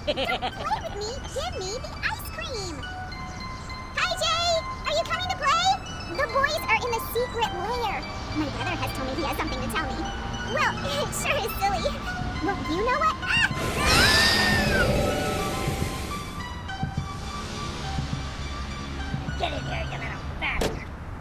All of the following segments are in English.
Play with me. Give me the ice cream. Hi, Jay. Are you coming to play? The boys are in the secret lair. My brother has told me he has something to tell me. Well, it sure is silly. Well, you know what? Get in here, you little bastard!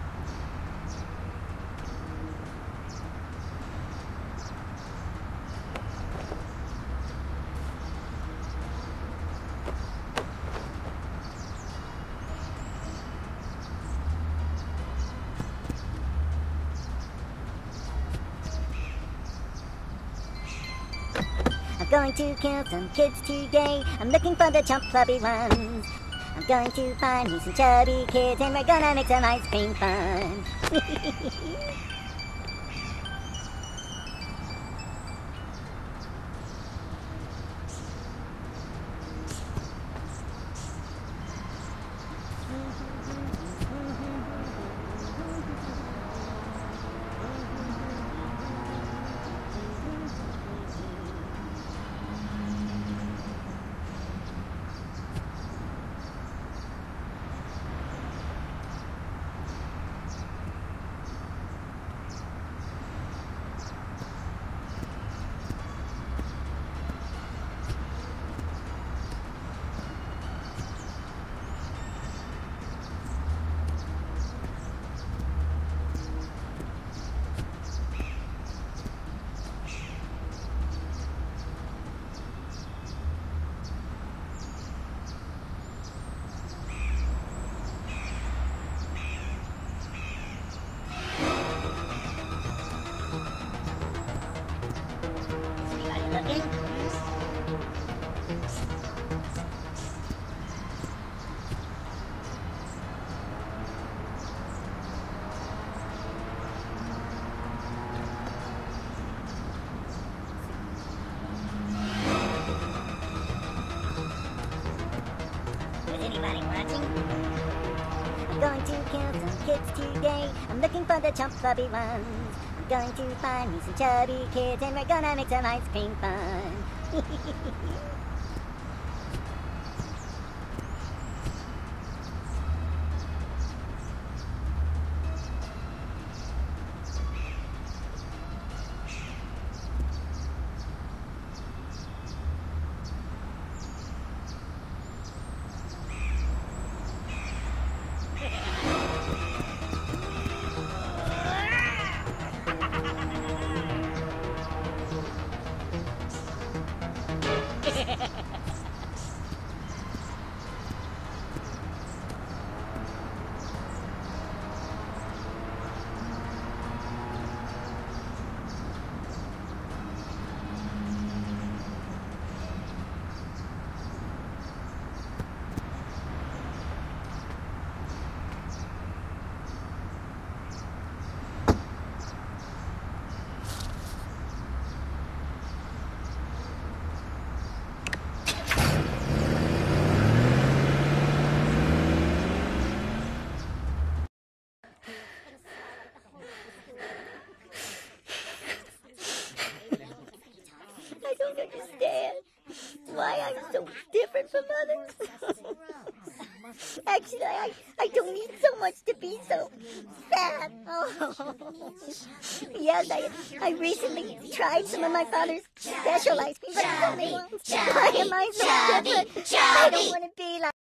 I'm going to kill some kids today. I'm looking for the chump clubby ones. I'm going to find me some chubby kids and we're gonna make some ice cream fun. Looking? Is anybody watching? I'm going to kill some kids today. I'm looking for the chump clubby ones. I'm going to find me some chubby kids and we're gonna make some ice cream fun. I don't understand why I'm so different from others. Actually, I don't need so much to be so fat. Oh. Yes, I recently tried some of my father's special ice cream, but it's only once. Why am I so different? I don't want to be like